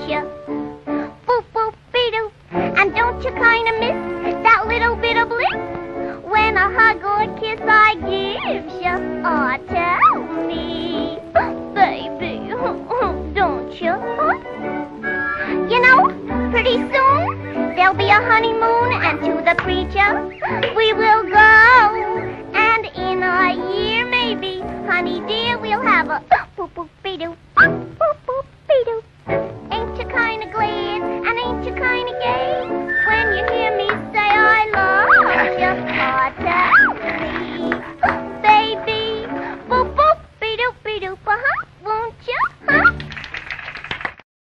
you? Boop, boop, be-doo. And don't you kind of miss that little bit of bliss when a hug or a kiss I gives you? Aw, tell me, baby, don't you? You know, pretty soon there'll be a honeymoon, and to the preacher we will go. And in a year, maybe, honey dear, we'll have a boop, boop, be-doo.